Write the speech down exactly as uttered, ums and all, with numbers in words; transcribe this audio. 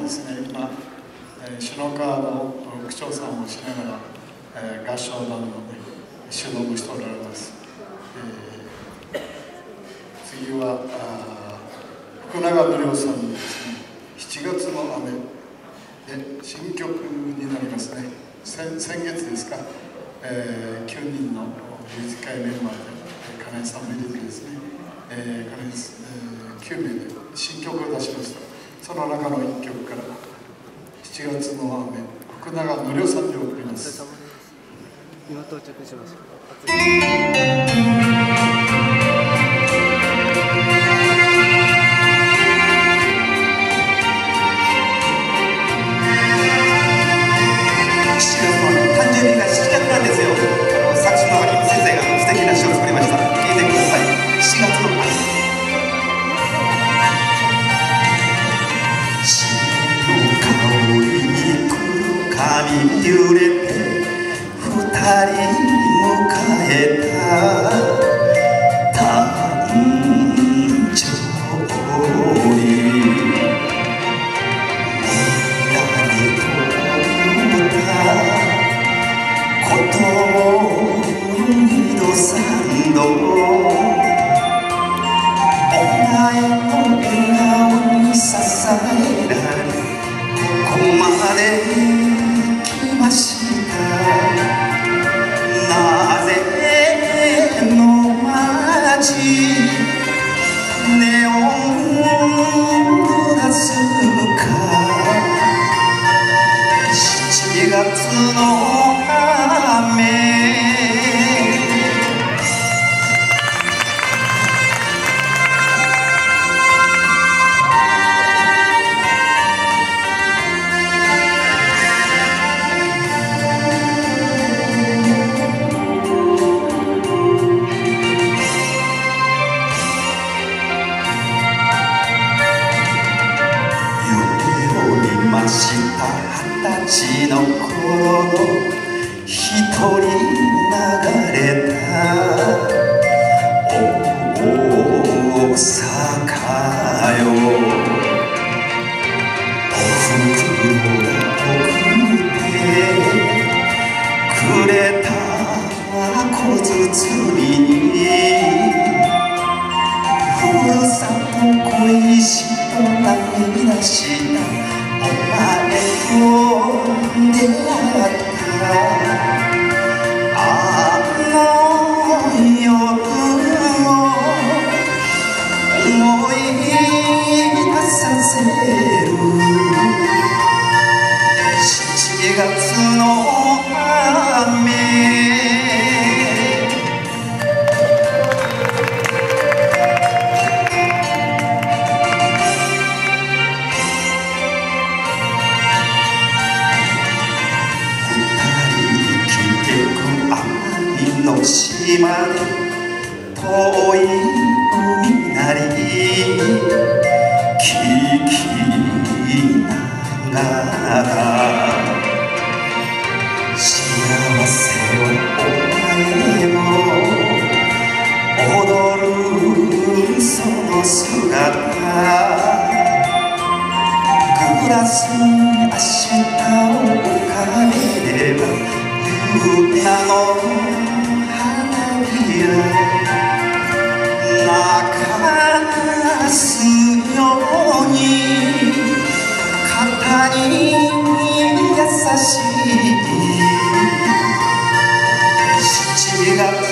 ですね、今、えー、篠川の区長さんをしながら、えー、合唱団の、ね、指導もしておられます。えー、次は福永則夫さんのですね、しちがつの雨で新曲になりますね。先, 先月ですか、えー、きゅうにんのミュージカルメンバーで金井さんメリーですね、えー、金井、えー、きゅうめいで新曲を出しました。その中のいっきょくからしちがつの雨、福永則夫さんで送ります。 今到着しました。 揺れて二人迎えた誕生日、涙に通ったことを二度三度、お前の笑顔に支えられここまでました。なぜの街ネオングラスか、しちがつの雨、二十歳の頃の一人流れた大阪よ、おふくろが送ってくれた小包に、ふるさと恋しと涙したお前と出会ったあの夜を思い出させるしちがつの雨、の島で遠い海なり聞きながら、幸せはお前も踊るその姿、グラスに明日を浮かべれば夢の泣かすように肩に優しいしちがつ